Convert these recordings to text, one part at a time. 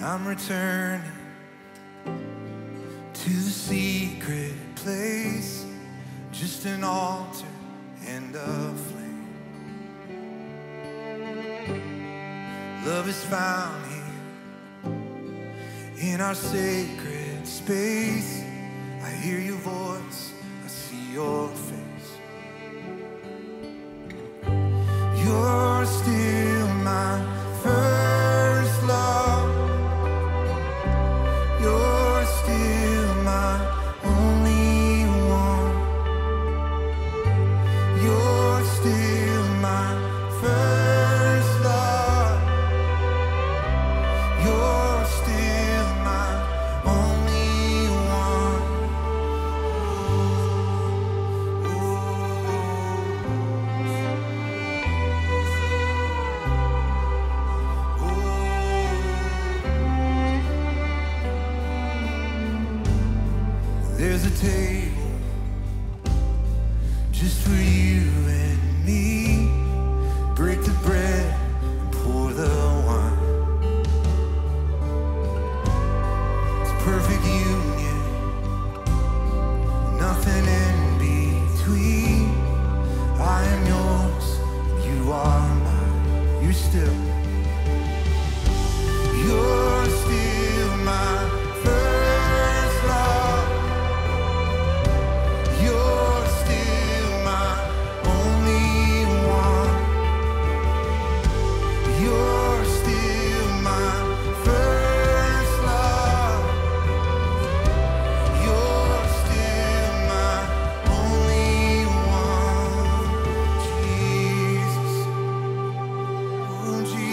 I'm returning to the secret place, just an altar and a flame. Love is found here in our sacred space. I hear your voice, I see your face. You're still my first love. You're still my only one. You're still my first love. You're still my only one. There's a table just for you and me. Break the bread and pour the wine. It's perfect union, nothing in between. I am yours, you are mine. You're still my first love. You're still my only one. You're still my first love. You're still my only one. Jesus, oh Jesus.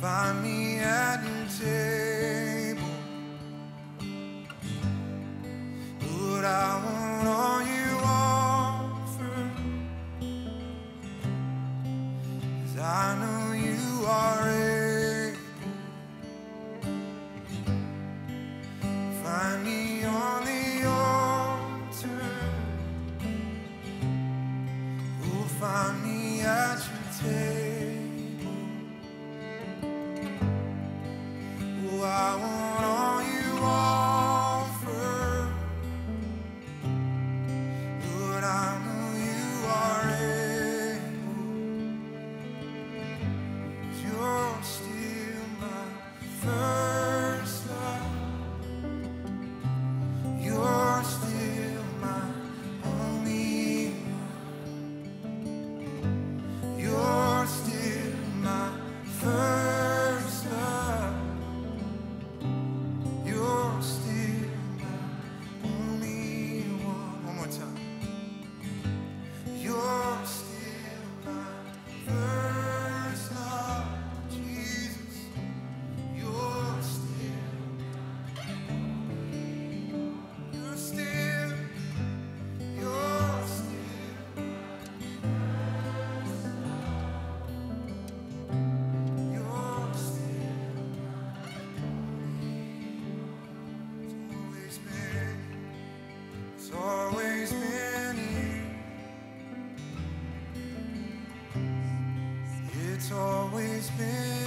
Find me at your table. Lord, I want all you offer, 'cause I know you are able. Find me on the altar. Oh, find me at your table. Oh, I want all you offer. Lord, I know you are able. You're still my first love. You're still my only one. You're still my first love. You're still my only one. One more time. You're still my first love, Jesus. You're still You're still, you're still, you're still. It's always been you. It's always been